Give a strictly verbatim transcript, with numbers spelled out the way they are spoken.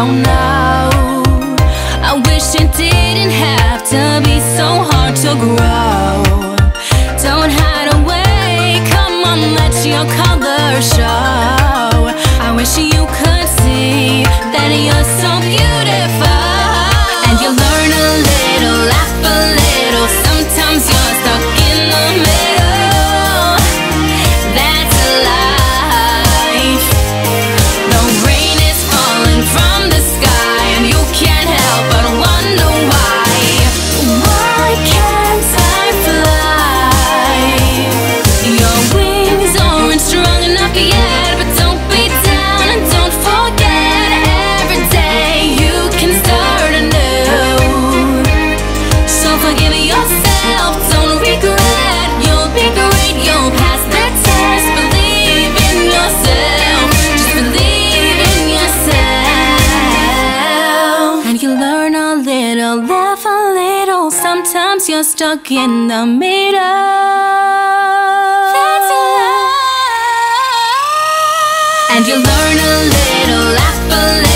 don't know. I wish it didn't have to be so hard to grow. Don't hide away, come on, let your colors show. I wish you could see that you're so beautiful. And you learn a little, laugh a little, sometimes you're stuck in the middle. That's life. The rain is falling from the sky, and you can't help but wonder why. Why can't I fly? Your wings aren't strong enough yet, but don't be down and don't forget, every day you can start anew. So forgive yourself, don't regret, you'll be great, you'll pass the test. Believe in yourself, just believe in yourself. And you learn a little, laugh a little, sometimes you're stuck in the middle. That's life. And you learn a little, laugh a little,